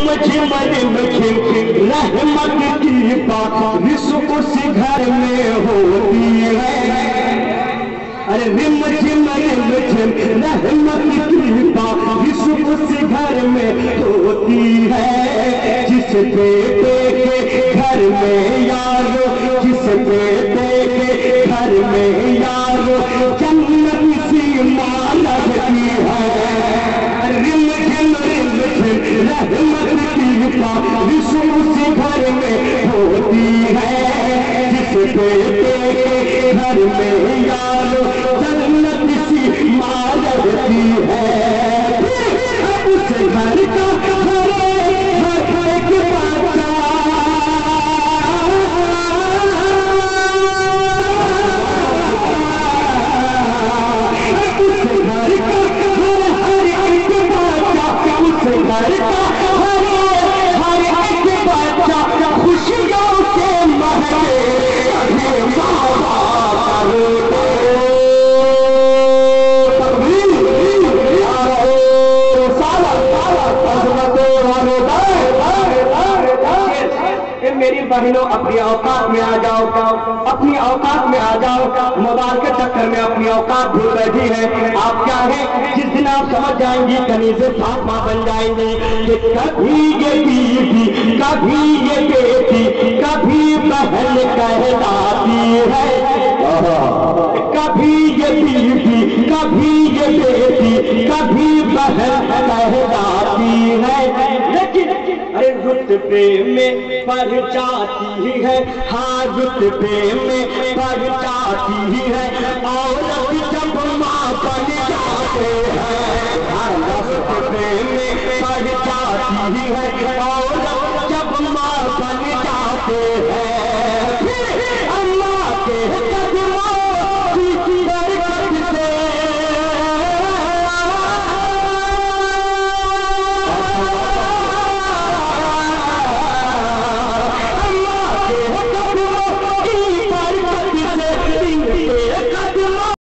झिम रिम झिम रहमत की बारिश उस घर में होती है। अरे रिम झिम रहमत की बारिश उस घर में होती है। जिस बेटे के घर में यारो, जिस बेटे के घर में यारो जन्नत सी माँ लगती है। रिम झिम रहमत की बारिश उस घर में होती है। जिस बेटे के घर में यारो जन्नत सी माँ लगती है। अब उस घर का बहनों अपनी औकात में आ जाओ, अपनी औकात में आ जाओ। मोबाइल के चक्कर में अपनी औकात भूल बैठी है। आप क्या है, जिस दिन आप समझ जाएंगी कनीज़े फातिमा बन जाएंगे कि कभी ये बीवी, कभी ये बेटी, कभी बहन कहलाती है। कभी ये बीवी, कभी ये बेटी, कभी बहन कहलाती है। लेकिन रुतबे में बढ़ जाती है, हाँ रुतबे में बढ़ जाती है। और जब माँ बन जाते हैं, हाँ रुतबे में बढ़ जाती है,